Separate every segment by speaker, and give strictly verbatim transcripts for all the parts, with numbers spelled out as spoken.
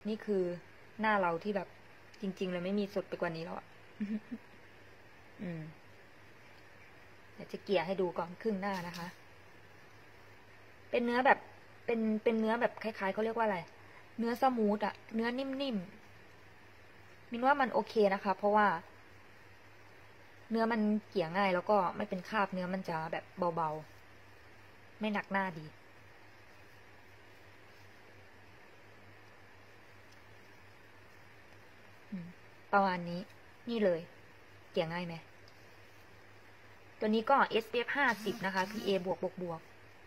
Speaker 1: นี่คือหน้าเราที่แบบจริงๆเลยไม่มีสดไปกว่านี้แล้วอ่ะ อืมเดี๋ยวจะเกลี่ยให้ดูก่อนครึ่งหน้านะคะ เป็นเนื้อแบบเป็นเป็นเนื้อแบบคล้ายๆเขาเรียกว่าอะไรเนื้อสมูทอะเนื้อนิ่มๆมินว่ามันโอเคนะคะเพราะว่าเนื้อมันเกลี่ยง่ายแล้วก็ไม่เป็นคราบเนื้อมันจะแบบเบาๆไม่หนักหน้าดีประมาณนี้นี่เลยเกลี่ยง่ายไหมตัวนี้ก็ เอส พี เอฟ ห้าสิบนะคะ พี เอ บวกบวกบวก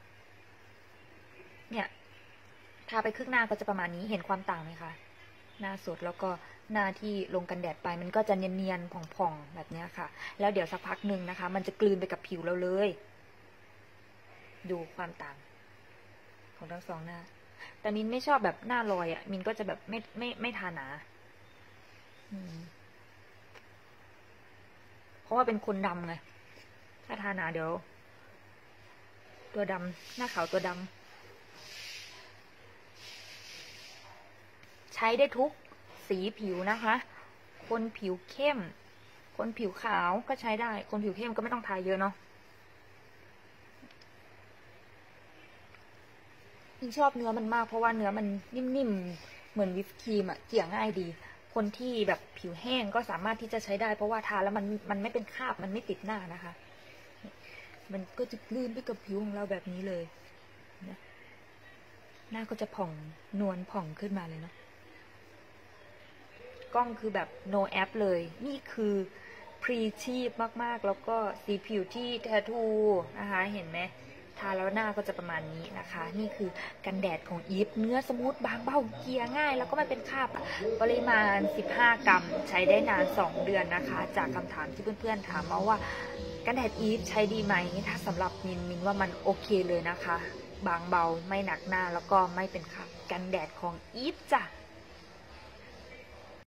Speaker 1: เนี่ยทาไปครึ่งหน้าก็จะประมาณนี้เห็นความต่างไหมคะหน้าสดแล้วก็หน้าที่ลงกันแดดไปมันก็จะเนียนๆผ่องๆแบบนี้ค่ะแล้วเดี๋ยวสักพักหนึ่งนะคะมันจะกลืนไปกับผิวเราเลยดูความต่างของทั้งสองหน้าแต่มินไม่ชอบแบบหน้าลอยอ่ะมินก็จะแบบไม่ไม่ไม่ทาหนาเพราะว่าเป็นคนดำไงถ้าทาหนาเดี๋ยวตัวดำหน้าขาวตัวดำใช้ได้ทุกสีผิวนะคะคนผิวเข้มคนผิวขาวก็ใช้ได้คนผิวเข้มก็ไม่ต้องทาเยอะเนาะมินชอบเนื้อมันมากเพราะว่าเนื้อมันนิ่มๆเหมือนวิปครีมอะเกลี่ยง่ายดีคนที่แบบผิวแห้งก็สามารถที่จะใช้ได้เพราะว่าทาแล้วมันมันไม่เป็นคราบมันไม่ติดหน้านะคะมันก็จะกลืนไปกับผิวของเราแบบนี้เลยหน้าก็จะผ่องนวลผ่องขึ้นมาเลยเนาะกล้องคือแบบ no app เลยนี่คือพรีชีพมากๆแล้วก็สีผิวที่แททูนะคะเห็นไหมทาแล้วหน้าก็จะประมาณนี้นะคะนี่คือกันแดดของอีฟเนื้อสมูทบางเบาเกลี่ยง่ายแล้วก็ไม่เป็นคราบปริมาณสิบห้ากรัมใช้ได้นานสองเดือนนะคะจากคำถามที่เพื่อนๆถามมาว่ากันแดดอีฟใช้ดีไหมถ้าสำหรับมินมินว่ามันโอเคเลยนะคะบางเบาไม่หนักหน้าแล้วก็ไม่เป็นคราบกันแดดของอีฟจ้ะ